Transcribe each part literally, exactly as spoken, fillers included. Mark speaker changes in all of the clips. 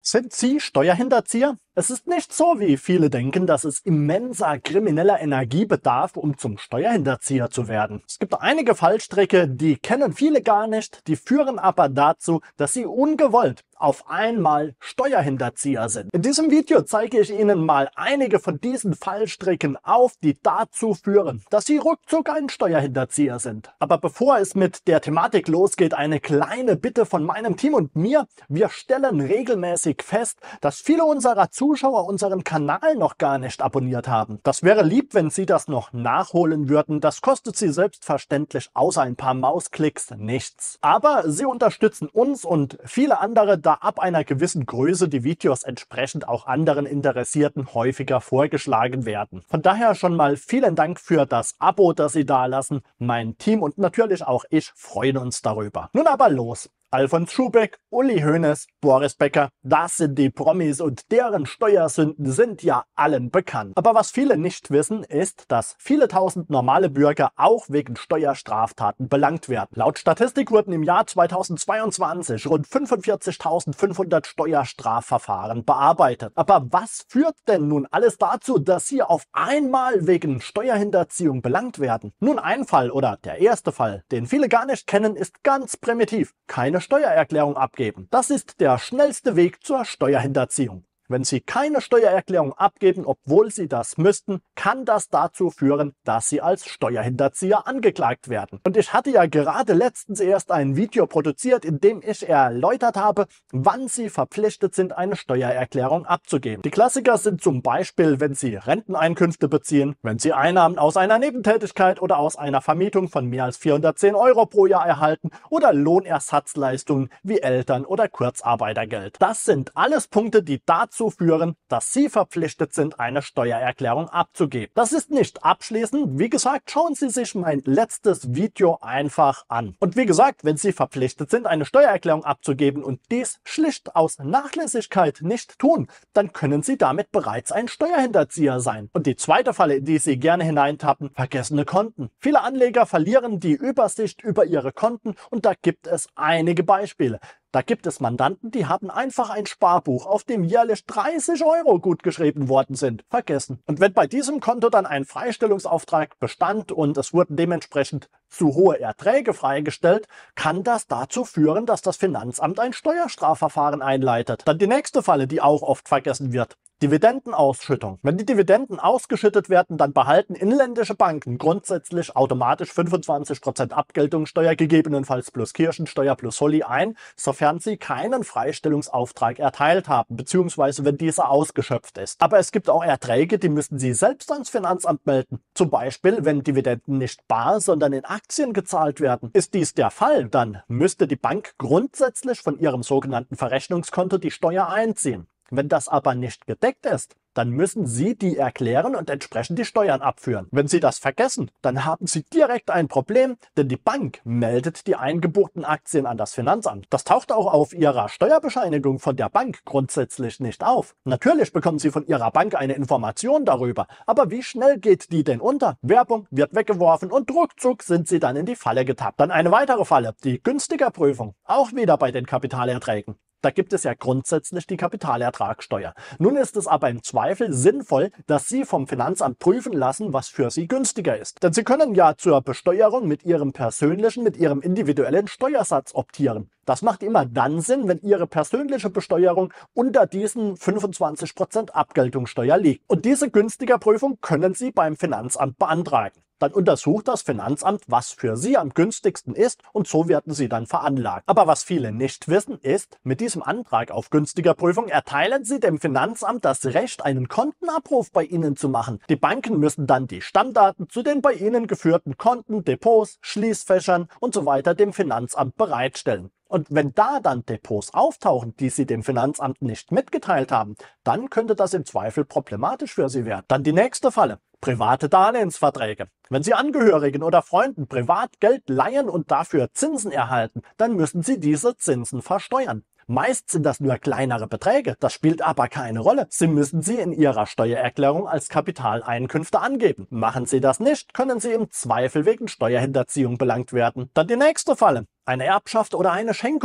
Speaker 1: Sind Sie Steuerhinterzieher? Es ist nicht so, wie viele denken, dass es immenser krimineller Energie bedarf, um zum Steuerhinterzieher zu werden. Es gibt einige Fallstricke, die kennen viele gar nicht, die führen aber dazu, dass sie ungewollt auf einmal Steuerhinterzieher sind. In diesem Video zeige ich Ihnen mal einige von diesen Fallstricken auf, die dazu führen, dass Sie ruckzuck ein Steuerhinterzieher sind. Aber bevor es mit der Thematik losgeht, eine kleine Bitte von meinem Team und mir. Wir stellen regelmäßig fest, dass viele unserer Zuschauer unseren Kanal noch gar nicht abonniert haben. Das wäre lieb, wenn Sie das noch nachholen würden. Das kostet Sie selbstverständlich außer ein paar Mausklicks nichts. Aber Sie unterstützen uns und viele andere, da ab einer gewissen Größe die Videos entsprechend auch anderen Interessierten häufiger vorgeschlagen werden. Von daher schon mal vielen Dank für das Abo, das Sie da lassen. Mein Team und natürlich auch ich freuen uns darüber. Nun aber los! Alfons Schubeck, Uli Hoeneß, Boris Becker, das sind die Promis und deren Steuersünden sind ja allen bekannt. Aber was viele nicht wissen, ist, dass viele tausend normale Bürger auch wegen Steuerstraftaten belangt werden. Laut Statistik wurden im Jahr zweitausendzweiundzwanzig rund fünfundvierzigtausendfünfhundert Steuerstrafverfahren bearbeitet. Aber was führt denn nun alles dazu, dass sie auf einmal wegen Steuerhinterziehung belangt werden? Nun, ein Fall oder der erste Fall, den viele gar nicht kennen, ist ganz primitiv. Keine Steuererklärung abgeben. Das ist der schnellste Weg zur Steuerhinterziehung. Wenn Sie keine Steuererklärung abgeben, obwohl Sie das müssten, kann das dazu führen, dass Sie als Steuerhinterzieher angeklagt werden. Und ich hatte ja gerade letztens erst ein Video produziert, in dem ich erläutert habe, wann Sie verpflichtet sind, eine Steuererklärung abzugeben. Die Klassiker sind zum Beispiel, wenn Sie Renteneinkünfte beziehen, wenn Sie Einnahmen aus einer Nebentätigkeit oder aus einer Vermietung von mehr als vierhundertzehn Euro pro Jahr erhalten oder Lohnersatzleistungen wie Eltern- oder Kurzarbeitergeld. Das sind alles Punkte, die dazu führen, dass Sie verpflichtet sind, eine Steuererklärung abzugeben. Das ist nicht abschließend. Wie gesagt, schauen Sie sich mein letztes Video einfach an. Und wie gesagt, wenn Sie verpflichtet sind, eine Steuererklärung abzugeben und dies schlicht aus Nachlässigkeit nicht tun, dann können Sie damit bereits ein Steuerhinterzieher sein. Und die zweite Falle, in die Sie gerne hineintappen: vergessene Konten. Viele Anleger verlieren die Übersicht über ihre Konten und da gibt es einige Beispiele. Da gibt es Mandanten, die haben einfach ein Sparbuch, auf dem jährlich dreißig Euro gutgeschrieben worden sind, vergessen. Und wenn bei diesem Konto dann ein Freistellungsauftrag bestand und es wurden dementsprechend zu hohe Erträge freigestellt, kann das dazu führen, dass das Finanzamt ein Steuerstrafverfahren einleitet. Dann die nächste Falle, die auch oft vergessen wird: Dividendenausschüttung. Wenn die Dividenden ausgeschüttet werden, dann behalten inländische Banken grundsätzlich automatisch fünfundzwanzig Prozent Abgeltungssteuer, gegebenenfalls plus Kirchensteuer plus Soli ein, sofern sie keinen Freistellungsauftrag erteilt haben, beziehungsweise wenn dieser ausgeschöpft ist. Aber es gibt auch Erträge, die müssen Sie selbst ans Finanzamt melden. Zum Beispiel, wenn Dividenden nicht bar, sondern in Aktien gezahlt werden. Ist dies der Fall, dann müsste die Bank grundsätzlich von ihrem sogenannten Verrechnungskonto die Steuer einziehen. Wenn das aber nicht gedeckt ist, dann müssen Sie die erklären und entsprechend die Steuern abführen. Wenn Sie das vergessen, dann haben Sie direkt ein Problem, denn die Bank meldet die eingebuchten Aktien an das Finanzamt. Das taucht auch auf Ihrer Steuerbescheinigung von der Bank grundsätzlich nicht auf. Natürlich bekommen Sie von Ihrer Bank eine Information darüber, aber wie schnell geht die denn unter? Werbung wird weggeworfen und ruckzuck sind Sie dann in die Falle getappt. Dann eine weitere Falle, die Günstigerprüfung, auch wieder bei den Kapitalerträgen. Da gibt es ja grundsätzlich die Kapitalertragssteuer. Nun ist es aber im Zweifel sinnvoll, dass Sie vom Finanzamt prüfen lassen, was für Sie günstiger ist. Denn Sie können ja zur Besteuerung mit Ihrem persönlichen, mit Ihrem individuellen Steuersatz optieren. Das macht immer dann Sinn, wenn Ihre persönliche Besteuerung unter diesen fünfundzwanzig Prozent Abgeltungssteuer liegt. Und diese Günstigerprüfung können Sie beim Finanzamt beantragen. Dann untersucht das Finanzamt, was für Sie am günstigsten ist, und so werden Sie dann veranlagt. Aber was viele nicht wissen ist, mit diesem Antrag auf Günstigerprüfung erteilen Sie dem Finanzamt das Recht, einen Kontenabruf bei Ihnen zu machen. Die Banken müssen dann die Stammdaten zu den bei Ihnen geführten Konten, Depots, Schließfächern und so weiter dem Finanzamt bereitstellen. Und wenn da dann Depots auftauchen, die Sie dem Finanzamt nicht mitgeteilt haben, dann könnte das im Zweifel problematisch für Sie werden. Dann die nächste Falle: private Darlehensverträge. Wenn Sie Angehörigen oder Freunden privat Geld leihen und dafür Zinsen erhalten, dann müssen Sie diese Zinsen versteuern. Meist sind das nur kleinere Beträge, das spielt aber keine Rolle. Sie müssen sie in Ihrer Steuererklärung als Kapitaleinkünfte angeben. Machen Sie das nicht, können Sie im Zweifel wegen Steuerhinterziehung belangt werden. Dann die nächste Falle: eine Erbschaft oder eine Schenkung.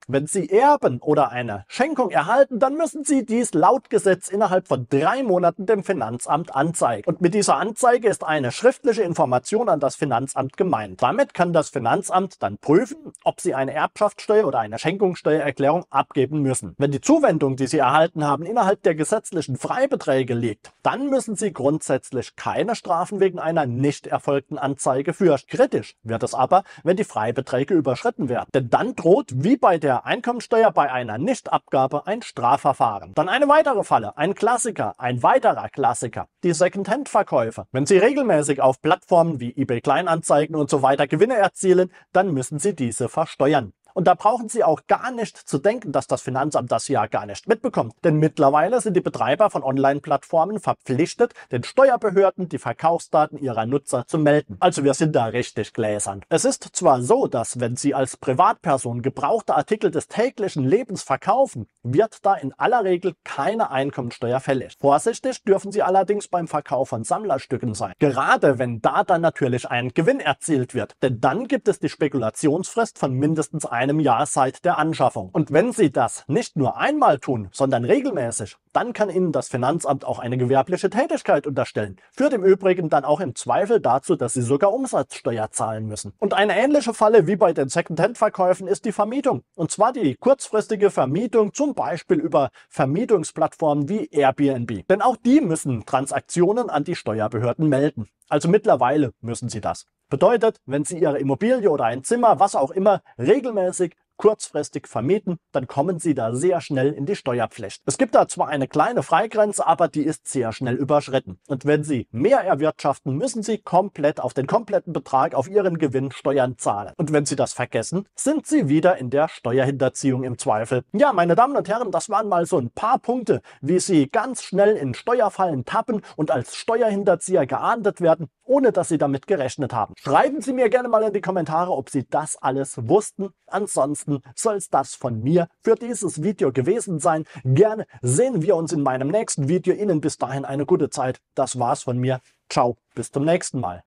Speaker 1: Wenn Sie erben oder eine Schenkung erhalten, dann müssen Sie dies laut Gesetz innerhalb von drei Monaten dem Finanzamt anzeigen. Und mit dieser Anzeige ist eine schriftliche Information an das Finanzamt gemeint. Damit kann das Finanzamt dann prüfen, ob Sie eine Erbschaftssteuer oder eine Schenkungssteuererklärung abgeben müssen. Wenn die Zuwendung, die Sie erhalten haben, innerhalb der gesetzlichen Freibeträge liegt, dann müssen Sie grundsätzlich keine Strafen wegen einer nicht erfolgten Anzeige fürchten. Kritisch wird es aber, wenn die Freibeträge überschritten werden. Denn dann droht, wie bei der Einkommensteuer bei einer Nichtabgabe, ein Strafverfahren. Dann eine weitere Falle, ein Klassiker, ein weiterer Klassiker, die Secondhand-Verkäufe. Wenn Sie regelmäßig auf Plattformen wie eBay Kleinanzeigen und so weiter Gewinne erzielen, dann müssen Sie diese versteuern. Und da brauchen Sie auch gar nicht zu denken, dass das Finanzamt das ja gar nicht mitbekommt. Denn mittlerweile sind die Betreiber von Online-Plattformen verpflichtet, den Steuerbehörden die Verkaufsdaten ihrer Nutzer zu melden. Also wir sind da richtig gläsern. Es ist zwar so, dass wenn Sie als Privatperson gebrauchte Artikel des täglichen Lebens verkaufen, wird da in aller Regel keine Einkommensteuer fällig. Vorsichtig dürfen Sie allerdings beim Verkauf von Sammlerstücken sein. Gerade wenn da dann natürlich ein Gewinn erzielt wird. Denn dann gibt es die Spekulationsfrist von mindestens einem Jahr seit der Anschaffung. Und wenn Sie das nicht nur einmal tun, sondern regelmäßig, dann kann Ihnen das Finanzamt auch eine gewerbliche Tätigkeit unterstellen. Führt im Übrigen dann auch im Zweifel dazu, dass Sie sogar Umsatzsteuer zahlen müssen. Und eine ähnliche Falle wie bei den Secondhand-Verkäufen ist die Vermietung. Und zwar die kurzfristige Vermietung, zum Beispiel über Vermietungsplattformen wie Airbnb. Denn auch die müssen Transaktionen an die Steuerbehörden melden. Also mittlerweile müssen sie das. Bedeutet, wenn Sie Ihre Immobilie oder ein Zimmer, was auch immer, regelmäßig kurzfristig vermieten, dann kommen Sie da sehr schnell in die Steuerpflicht. Es gibt da zwar eine kleine Freigrenze, aber die ist sehr schnell überschritten. Und wenn Sie mehr erwirtschaften, müssen Sie komplett auf den kompletten Betrag auf Ihren Gewinn Steuern zahlen. Und wenn Sie das vergessen, sind Sie wieder in der Steuerhinterziehung im Zweifel. Ja, meine Damen und Herren, das waren mal so ein paar Punkte, wie Sie ganz schnell in Steuerfallen tappen und als Steuerhinterzieher geahndet werden, ohne dass Sie damit gerechnet haben. Schreiben Sie mir gerne mal in die Kommentare, ob Sie das alles wussten. Ansonsten soll es das von mir für dieses Video gewesen sein. Gerne sehen wir uns in meinem nächsten Video. Ihnen bis dahin eine gute Zeit. Das war's von mir. Ciao, bis zum nächsten Mal.